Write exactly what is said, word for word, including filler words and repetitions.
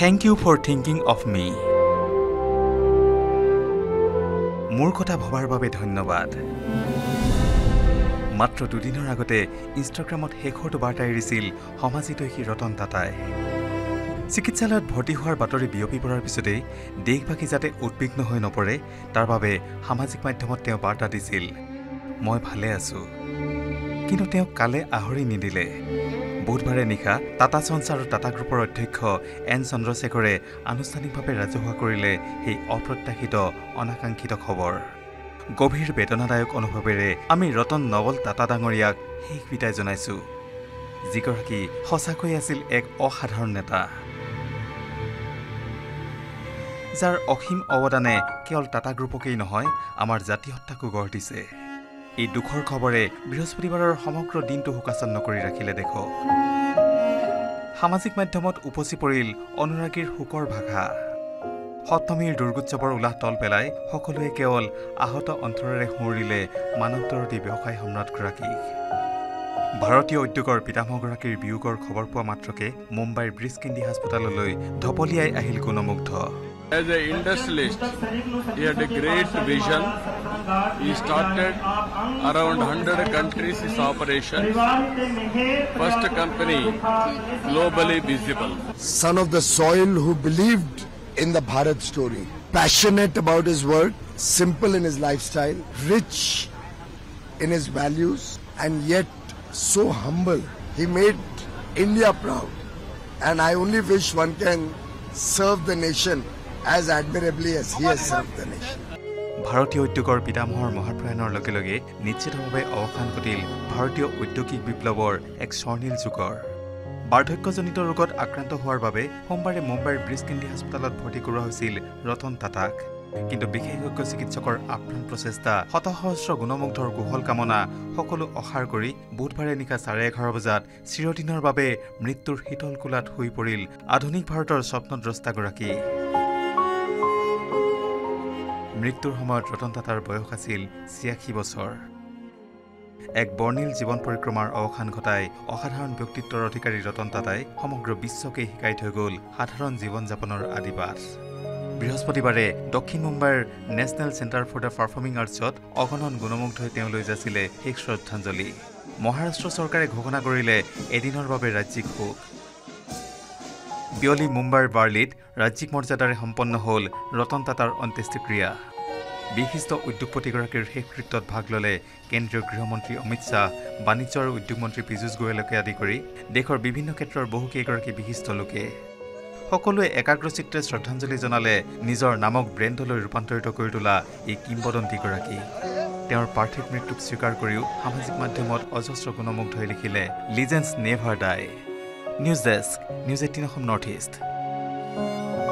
Thank you for thinking of me. মোৰ কথা ভবাৰ বাবে ধন্যবাদ। মাত্ৰ দুদিনৰ আগতে ইনষ্টাগ্ৰামত শেষৰটো বাৰ্তা এৰিছিল সমাজিতৈষী ৰতন টাটাই। চিকিৎসালয়ত ভৰ্তি হোৱাৰ বাতৰি বিয়পি পৰাৰ পিছতেই দেশবাসী যাতে উদ্বিগ্ন হৈ নপৰে তাৰ বাবে সামাজিক মাধ্যমত তেওঁ বাৰ্তা দিছিল, মই ভালে আছো। কিন্তু তেওঁ কালে আহৰি নিদিলে। বুধবাৰে নিশা টাটা সন্স আৰু টাটা গ্ৰুপৰ অধ্যক্ষ এন চন্দ্ৰশেখৰে আনুষ্ঠানিকভাৱে ৰাজহুৱা কৰিলে সেই অপ্ৰত্যাশিত অনাকাংক্ষিত খবৰ। গভীৰ বেদনাদায়ক অনুভৱেৰে আমি ৰতন নৱল টাটা ডাঙৰীয়াক শেষ বিদায় জনাইছো, যিগৰাকী সঁচাকৈ আছিল এক অসাধাৰণ নেতা, যাৰ অসীম অৱদানে কেৱল টাটা গ্ৰুপকেই নহয় আমাৰ জাতিসত্তাকো গঢ় দিছে। এই দুখৰ খবৰে বৃহস্পতিবাৰৰ সমগ্ৰ দিনটো শোকাচ্ছন্ন কৰি ৰাখিলে দেখক। সামাজিক মাধ্যমত উপচি পৰিল অনুৰাগীৰ শোকৰ ভাষা। সপ্তমীৰ দুৰ্গোৎসৱৰ উলাহ তল পেলাই সকলোৱে কেৱল আহত অন্তৰেৰে সুঁৱৰিলে মানৱদৰদী ব্যৱসায় সম্ৰাটগৰাকীক। ভাৰতীয় উদ্যোগৰ পিতামহগৰাকীৰ বিয়োগৰ খবৰ পোৱা মাত্ৰকে মুম্বাইৰ ব্ৰিজকেণ্ডি হাস্পতাললৈ ঢপলিয়াই আহিল গুণমুগ্ধ। As an industrialist, he had a great vision. He started around one hundred countries his operations. First company globally visible. Son of the soil who believed in the Bharat story. Passionate about his work, simple in his lifestyle, rich in his values, and yet so humble. He made India proud. And I only wish one can serve the nation as admirably as he has served the nation. ভাৰতীয় উদ্যোগৰ পিতামহৰ মহাপ্ৰয়াণৰ লগে লগে নিশ্চিতভাৱে অৱসান ঘটিল ভাৰতীয় ঔদ্যোগিক বিপ্লৱৰ এক স্বৰ্ণীল যুগৰ। বাৰ্ধক্যজনিত ৰোগত আক্ৰান্ত হোৱাৰ বাবে সোমবাৰে মুম্বাইৰ ব্ৰিজকেণ্ডি হাস্পতালত ভৰ্তি কৰোৱা হৈছিল ৰতন টাটাক। কিন্তু বিশেষজ্ঞ চিকিৎসকৰ আপ্ৰাণ প্ৰচেষ্টা, শতসহস্ৰ গুণমুগ্ধৰ কুশল কামনা সকলো অসাৰ কৰি বুধবাৰে নিশা চাৰে এঘাৰ বজাত চিৰদিনৰ বাবে মৃত্যুৰ শীতল কোলাত শুই পৰিল আধুনিক ভাৰতৰ স্বপ্নদ্ৰষ্টাগৰাকী। মৃত্যুৰ সময়ত ৰতন টাটাৰ বয়স আছিল ছিয়াশী বছৰ। এক বৰ্ণিল জীৱন পৰিক্ৰমাৰ অৱসান ঘটাই অসাধাৰণ ব্যক্তিত্বৰ অধিকাৰী ৰতন টাটাই সমগ্ৰ বিশ্বকে শিকাই থৈ গ'ল সাধাৰণ জীৱন যাপনৰ আদিবাস। বৃহস্পতিবাৰে দক্ষিণ মুম্বাইৰ national centre for the performing আৰ্টছত অগণন গুণমুগ্ধই তেওঁলৈ যাচিলে শেষ শ্ৰদ্ধাঞ্জলি। মহাৰাষ্ট্ৰ চৰকাৰে ঘোষণা কৰিলে এদিনৰ বাবে ৰাজ্যিক শোক। বিয়লি মুম্বাইৰ বাৰ্লিত ৰাজ্যিক মৰ্যাদাৰে সম্পন্ন হ'ল ৰতন টাটাৰ অন্ত্যেষ্টিক্ৰিয়া। বিশিষ্ট উদ্যোগপতিগৰাকীৰ শেষকৃত্যত ভাগ ল'লে কেন্দ্ৰীয় গৃহমন্ত্ৰী অমিত শ্বাহ, বাণিজ্য আৰু উদ্যোগ মন্ত্ৰী পীযুষ গোৱেলকে আদি কৰি দেশৰ বিভিন্ন ক্ষেত্ৰৰ বহুকেইগৰাকী বিশিষ্ট লোকে। সকলোৱে একাগ্ৰচিত্তে শ্ৰদ্ধাঞ্জলি জনালে নিজৰ নামক ব্ৰেণ্ডলৈ ৰূপান্তৰিত কৰি তোলা এই কিংবদন্তীগৰাকী। তেওঁৰ পাৰ্থিৱ মৃত্যুক স্বীকাৰ কৰিও সামাজিক মাধ্যমত অজস্ৰ গুণমুগ্ধই লিখিলে, legends never die. News desk, news eighteen Assam north east.